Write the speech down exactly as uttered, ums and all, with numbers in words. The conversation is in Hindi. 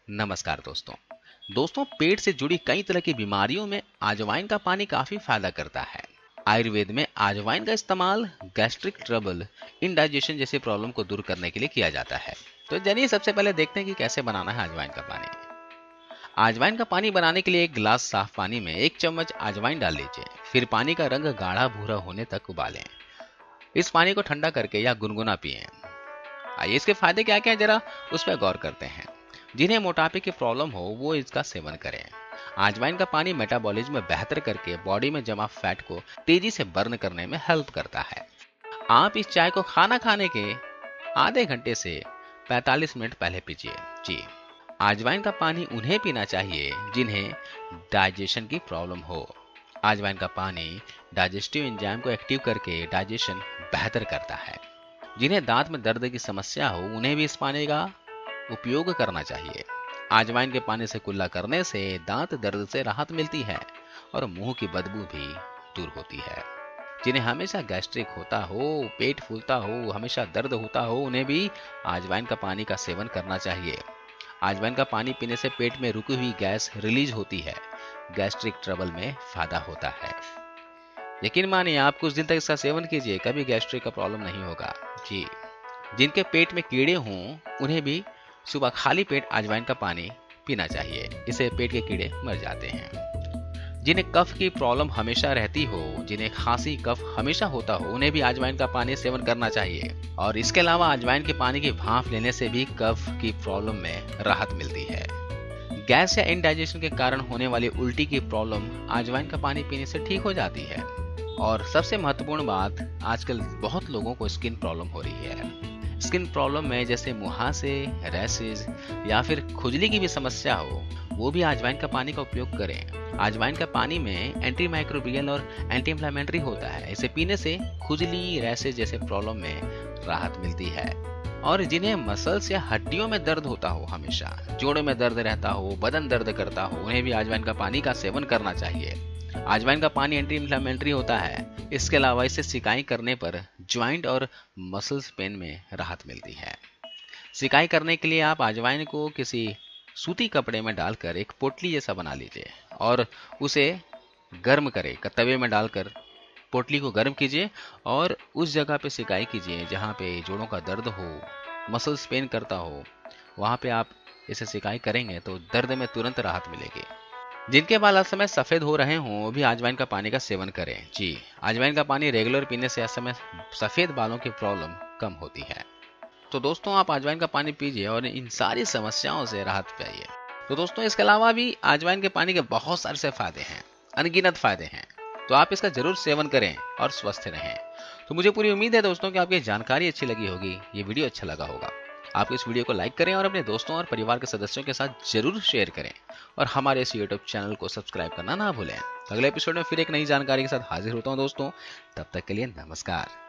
नमस्कार दोस्तों दोस्तों पेट से जुड़ी कई तरह की बीमारियों में अजवाइन का पानी काफी फायदा करता है। आयुर्वेद में अजवाइन का इस्तेमाल गैस्ट्रिक ट्रबल, इंडाइजेशन जैसी प्रॉब्लम को दूर करने के लिए किया जाता है। तो चलिए सबसे पहले देखते हैं कि कैसे बनाना है अजवाइन का पानी। अजवाइन का पानी बनाने के लिए एक गिलास साफ पानी में एक चम्मच अजवाइन डाल लीजिए। फिर पानी का रंग गाढ़ा भूरा होने तक उबालें। इस पानी को ठंडा करके या गुनगुना पिएं। आइए इसके फायदे क्या क्या है जरा उस पर गौर करते हैं। जिन्हें मोटापे की प्रॉब्लम हो वो इसका सेवन करें। अजवाइन का पानी मेटाबॉलिज्म में बेहतर करके बॉडी में जमा फैट को तेजी से बर्न करने में हेल्प करता है। आप इस चाय को खाना खाने के आधे घंटे से पैंतालीस मिनट पहले पीजिए। जी, अजवाइन का पानी उन्हें पीना चाहिए जिन्हें डाइजेशन की प्रॉब्लम हो। अजवाइन का पानी डाइजेस्टिव एंजाइम को एक्टिव करके डाइजेशन बेहतर करता है। जिन्हें दांत में दर्द की समस्या हो उन्हें भी इस पानी का उपयोग करना चाहिए। अजवाइन के पानी से कुल्ला करने से दांत दर्द से राहत मिलती है और मुंह की बदबू भी दूर होती है। जिन्हें हमेशा गैस्ट्रिक होता हो, पेट फूलता हो, हमेशा दर्द होता हो, उन्हें भी अजवाइन का पानी का सेवन करना चाहिए। अजवाइन का पानी पीने से पेट में रुकी हुई गैस रिलीज होती है। गैस्ट्रिक ट्रबल में फायदा होता है। यकीन मानिए आप कुछ दिन तक इसका सेवन कीजिए, कभी गैस्ट्रिक का प्रॉब्लम नहीं होगा। जी, जिनके पेट में कीड़े हों उन्हें भी सुबह खाली पेट अजवाइन का पानी पीना चाहिए। इससे पेट के कीड़े मर जाते हैं। जिन्हें कफ की प्रॉब्लम हमेशा रहती हो, जिन्हें खांसी कफ हमेशा होता हो, उन्हें भी अजवाइन का पानी सेवन करना चाहिए। और इसके अलावा अजवाइन के पानी की भाप लेने से भी कफ की प्रॉब्लम में राहत मिलती है। गैस या इंडाइजेशन के कारण होने वाली उल्टी की प्रॉब्लम अजवाइन का पानी पीने से ठीक हो जाती है। और सबसे महत्वपूर्ण बात, आजकल बहुत लोगों को स्किन प्रॉब्लम हो रही है। स्किन प्रॉब्लम में जैसे मुहासे, रैशेज या फिर खुजली की भी समस्या हो, वो भी अजवाइन का पानी का उपयोग करें। अजवाइन का पानी में एंटी माइक्रोबियल और एंटी इंफ्लेमेटरी होता है। इसे पीने से खुजली, रैशेज जैसे प्रॉब्लम में राहत मिलती है। और जिन्हें मसल्स या हड्डियों में दर्द होता हो, हमेशा जोड़ों में दर्द रहता हो, बदन दर्द करता हो, उन्हें भी अजवाइन का पानी का सेवन करना चाहिए। अजवाइन का पानी एंटी इंफ्लेमेटरी होता है। इसके अलावा इसे सिकाई करने पर ज्वाइंट और मसल्स पेन में राहत मिलती है। सिकाई करने के लिए आप अजवाइन को किसी सूती कपड़े में डालकर एक पोटली जैसा बना लीजिए और उसे गर्म करें। तवे में डालकर पोटली को गर्म कीजिए और उस जगह पे सिकाई कीजिए जहाँ पे जोड़ों का दर्द हो, मसल्स पेन करता हो, वहाँ पे आप इसे सिकाई करेंगे तो दर्द में तुरंत राहत मिलेगी। जिनके बाल इस समय सफेद हो रहे हों वो भी अजवाइन का पानी का सेवन करें। जी, अजवाइन का पानी रेगुलर पीने से इस समय सफेद बालों की प्रॉब्लम कम होती है। तो दोस्तों आप अजवाइन का पानी पीजिए और इन सारी समस्याओं से राहत पाइए। तो दोस्तों इसके अलावा भी अजवाइन के पानी के बहुत सारे से फायदे हैं, अनगिनत फायदे हैं। तो आप इसका जरूर सेवन करें और स्वस्थ रहें। तो मुझे पूरी उम्मीद है दोस्तों कि आपकी जानकारी अच्छी लगी होगी, ये वीडियो अच्छा लगा होगा। आप इस वीडियो को लाइक करें और अपने दोस्तों और परिवार के सदस्यों के साथ जरूर शेयर करें और हमारे इस यूट्यूब चैनल को सब्सक्राइब करना ना भूलें। अगले एपिसोड में फिर एक नई जानकारी के साथ हाजिर होता हूं दोस्तों, तब तक के लिए नमस्कार।